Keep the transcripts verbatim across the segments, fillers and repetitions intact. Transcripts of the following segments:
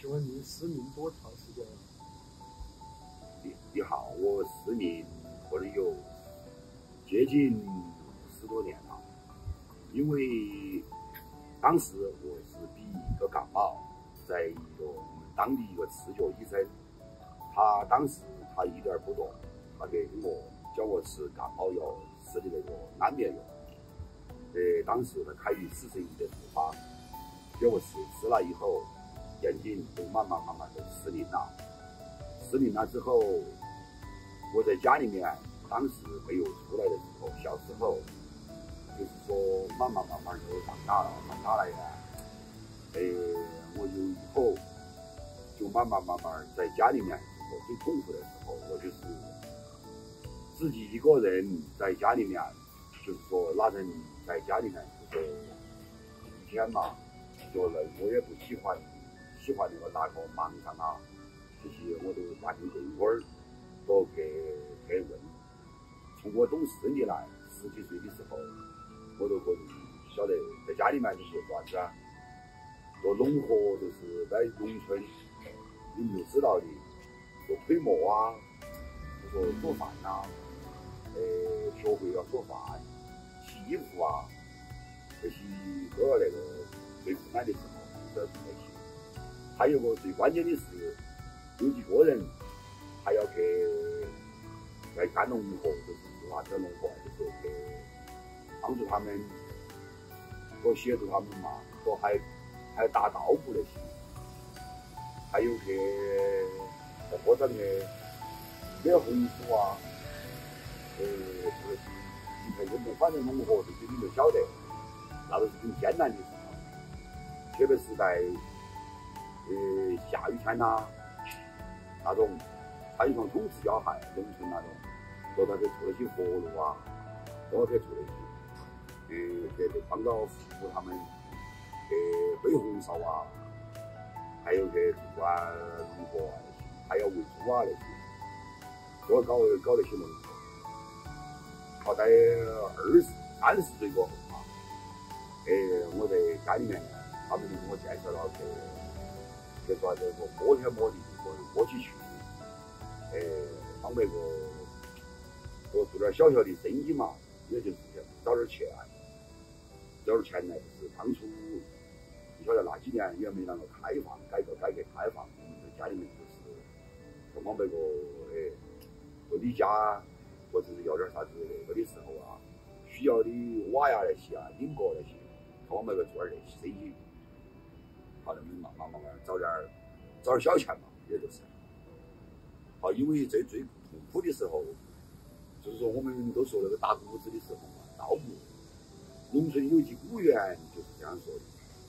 请问您失明多长时间了？ 你你好，我失明可能有接近十多年了，因为当时我是比一个感冒，在一个我们当地一个持脚医生，他当时他一点不懂，他给我叫我吃感冒药，吃的那个安眠药。呃，当时他开的四十一的处方，给我吃，吃了以后，眼睛就慢慢慢慢的失明了。失明了之后，我在家里面，当时没有出来的时候，小时候，就是说慢慢慢慢就长大了，长大了呀，呃，我就以后就慢慢慢慢在家里面，我最痛苦的时候，我就是自己一个人在家里面，就是说那人在家里面，就是一天嘛，就那我也不喜欢喜欢那个那个忙上啊，这些我都打进电话儿，都给给问。从我懂事以来，十几岁的时候，我都可以晓得在家里面就是做啥子啊，做农活，就是在农村，你们都知道的，做推磨啊，就说做饭呐、啊，呃，学会了做饭、洗衣服啊，这些都要那个最困难的时候都要做那些。还有个最关键的是，有几个人还要去来干农活，就是做啥子农活，就是去帮助他们，多协助他们嘛，多还还打稻谷那些，还有去在坡上去撅红薯啊，呃，这些你看你们反正农活这些你们晓得，那都是很艰难的事情，特别是在呃下雨天呐、啊，那种山上统治要害，农村那种，都在去做那些活路啊，都要去做那些，呃，给给帮到扶扶他们，去挥红哨啊，还有去做啊农活啊那些，还要喂猪啊那些，都要搞搞那些农活。好在二十三十岁过后啊，呃，我在家里面呢，他们就给我介绍了去去做这个摸天摸地，或者摸起去。呃，当那个我做点小小的生意嘛，也就是找点钱，找点钱呢，就是当初你晓得那几年也没那个开放，改革改革开放，我们在家里面就是跟我那个呃做离家或者是要点啥子那个的时候啊，需要的瓦呀那些啊，引过那些，跟我们那个做点那些生意，好，那么慢慢慢慢找点找点小钱嘛，也就是。啊，因为这最痛苦的时候，就是说我们都说那个打谷子的时候嘛，稻谷，农村有一句古谚就是这样说的，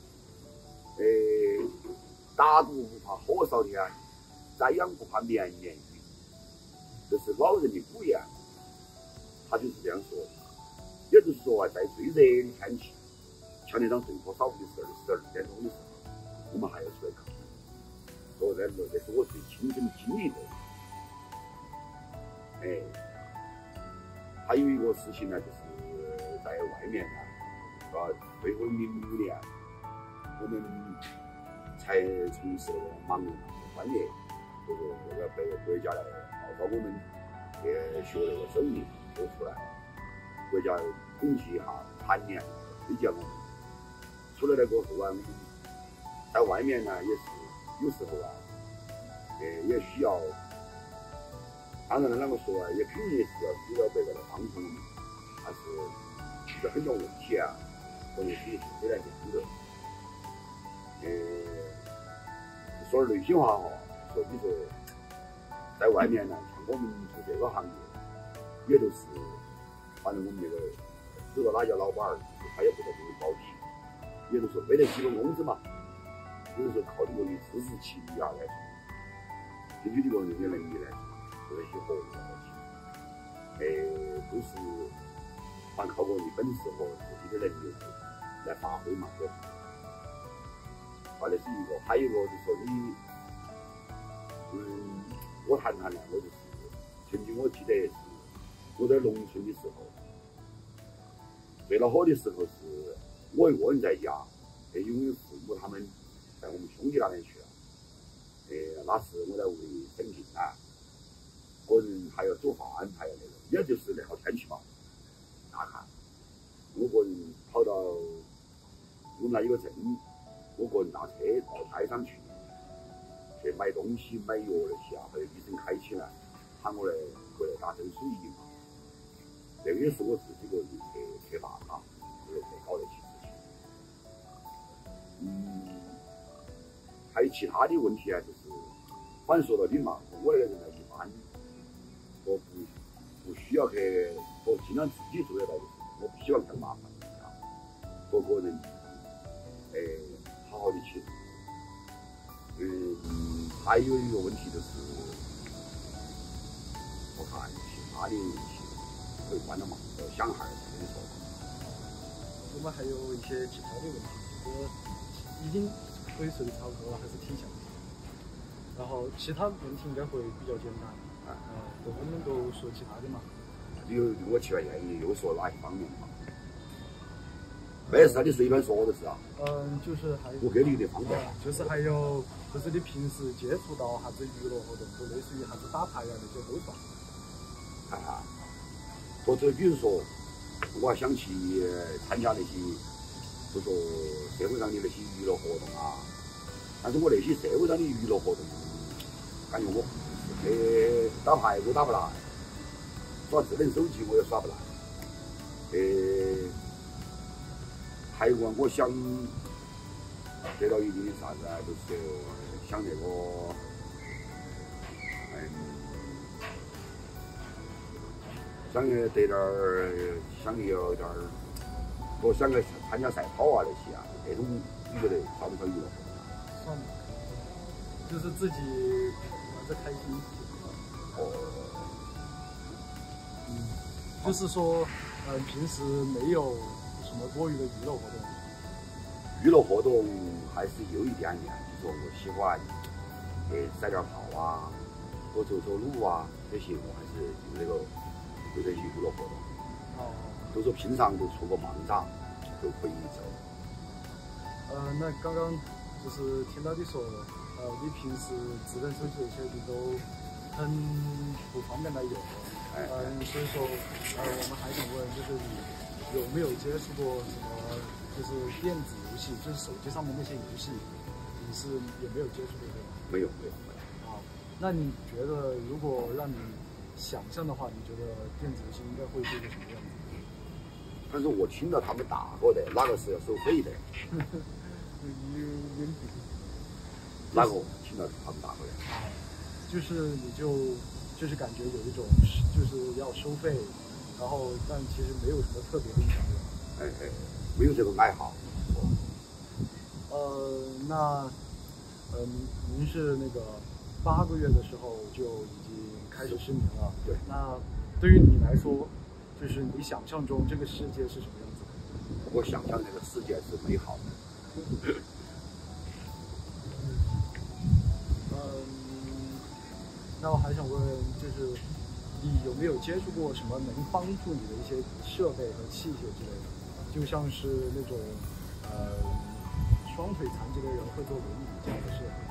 呃，打谷不怕火烧天，栽秧不怕绵绵雨，这是老人的古言，他就是这样说的。也就是说啊，在最热的天气，像那张最破扫的十二十二点钟的时候，我们还要出来干，所以呢，那是我最亲身经历过的。哎，还有一个事情呢，就是在外面呢，啊，最后零五年，我们才从事那个盲人专业，这个这个被国家来号召我们去学那个手艺，学出来，国家统计一下盘年推荐我们，出来了过后啊，我们在外面呢也是有时候啊，呃，也需要。当然了，啷个说啊，也肯定是要需要别个来帮助我们，但是遇到很多问题啊，和那些是非常严的。呃，说点内心话哈，说你说在外面呢，像我们做这个行业，也都是，反正我们那个有个哪家老板儿，他也不得给你包底，也就是说没得基本工资嘛，有时候靠你个人自食其力啊来做，根据你个人的能力来做。做那些活动那些，呃，都是凡靠个你本事和自己的能力来发挥嘛，对吧？啊，那是一个，还有一个就是说你，嗯，我谈谈呢，我就是曾经我记得是我在农村的时候，最恼火的时候是我一个人在家，因为父母他们在我们兄弟那边去了， 哪次我来为生计啊，个人还要做饭，还要那个，也就是那好天气嘛。那看，我个人跑到我们那有个镇，我个人拿车到街上去，去买东西、买药那些啊，还有医生开起来，喊我来过来打针输液嘛。这个也是我自己个人去去办啊，这个去搞得起事情。嗯，还有其他的问题啊，就是反正说到底嘛，我这个人呢一般，我不不需要去，我尽量自己做得到的事情，我不喜欢干麻烦啊，和个人哎好好的去。嗯，还有一个问题就是，我看其他的问题可以关了嘛，想哈儿再跟你说。 我们还有一些其他的问题，这个已经可以说的差不多了，还是挺详细。然后其他问题应该会比较简单。啊，都不能够说其他的嘛。 有我奇怪建议，又说哪一方面嘛？没事，你随便说就是啊。 嗯，就是还我给你的方法。 就是还有，就是你平时接触到啥子娱乐活动，就类似于啥子打牌啊那些都算。 啊，或者比如说，我还想去参加那些，就说社会上的那些娱乐活动啊。但是我那些社会上的娱乐活动，感觉我不是去打牌，我打不来；耍智能手机我也耍不来。呃。还有我想得到一定的啥子啊，就是想那个，嗯，想得点儿，想有点儿，我想个参加赛跑啊那些啊，那种你觉得算不算娱乐活动啊？ 算，就是自己玩着开心。 哦。 嗯，就是说，嗯、呃，平时没有什么多余的娱乐活动。 娱乐活动还是有一点点，就说我喜欢，呃，赛点跑啊，多走走路啊，这些我还是有这个有这些娱乐活动。 哦。 都说平常都出个盲杖都可以走。 呃，那刚刚就是听到你说，呃，你平时智能手机这些你都很不方便来用。 哎。 嗯，所以说，呃，我们还想问，就是你有没有接触过什么？就是电子游戏，就是手机上面那些游戏，你是有没有接触过的？ 没有，没有，没有。 啊，那你觉得如果让你想象的话，你觉得电子游戏应该会是一个什么样子？ 但是我听到他们打过的，哪个是要收费的？ 有有点。 哪个听到他们打过的？ 就是你就就是感觉有一种就是要收费，然后但其实没有什么特别的影响力。 哎哎。没有这个爱好。 呃，那，呃，您是那个八个月的时候就已经开始失眠了。 对。 那对于你来说，就是你想象中这个世界是什么样子的？ 我想象这个世界是美好的。 嗯，那我还想问，就是你有没有接触过什么能帮助你的一些设备和器械之类的？就像是那种，呃，双腿残疾的人会坐轮椅这样的设备。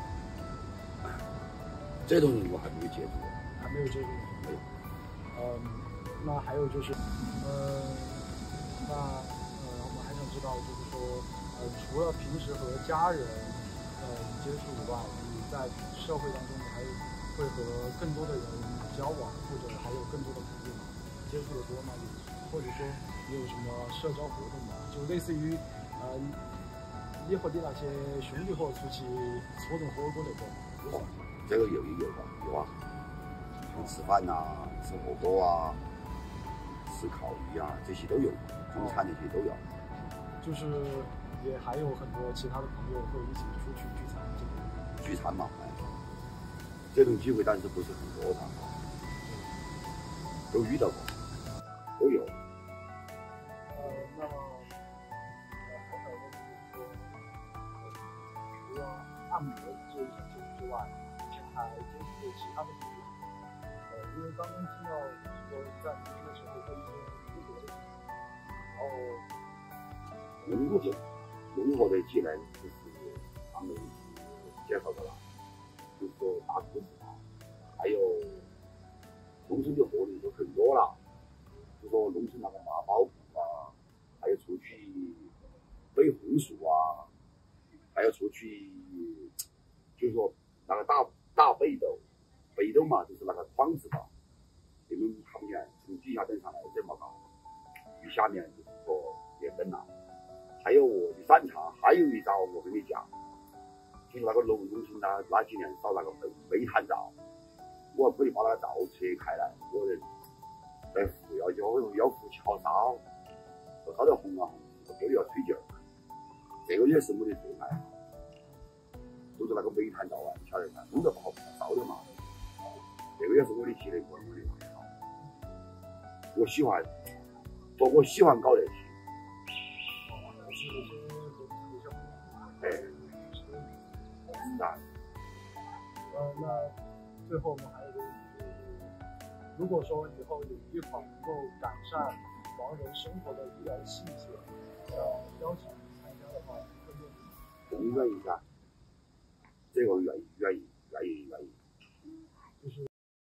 这种人我还没有接触过。 还没有接触过。 没有。 嗯，那还有就是，呃，那呃，我们还想知道，就是说，呃，除了平时和家人，呃，接触以外，你在社会当中，你还会和更多的人交往，或者还有更多的朋友吗？接触的多吗？或者说？你有什么社交活动吗？就类似于，呃，你和你那些兄弟伙出去搓顿火锅那种。 哦，这个有有吧，有啊，像吃饭呐、啊、吃火锅啊、吃烤鱼啊，这些都有，中餐这些都有。 就是也还有很多其他的朋友会一起出去聚餐这种。 聚餐嘛，哎，这种机会但是不是很多的，都遇到过，都有。 那么，呃，还想问就是说，除了按摩这一项接触之外，你还接触过其他的领域？呃，因为刚刚听到就是说在年轻的时候会一些温和的，然后温和的温和的技能就是他们介绍的啦， 就是说大裤子啊，还有农村的活动都很多了，就说农村那个马包谷啊，还有出去背红薯啊，还要出去，就是说那个大大背篼，背篼嘛就是那个筐子吧，你们看不见，从地下登上来这么高，与下面就是说连灯了。还有我的擅长，还有一招我跟你讲，就是那个农农村那那几年烧那个煤煤炭灶，我可以把那个灶拆开来，我人在扶要要要扶桥烧，烧得红啊红，我都要推劲儿，这个也是我的最爱。都是那个煤炭灶啊，你晓得噻，弄得不好烧的嘛，这个也是我的技能，我我的爱好。我喜欢，我我喜欢搞这些。哎，是啊。 呃，那最后我们还有一个问题就是，如果说以后有一款能够改善盲人生活的医疗器械，要邀请你参加的话，会愿意吗？ 我愿意噻，这个愿意，愿意，愿意，愿意。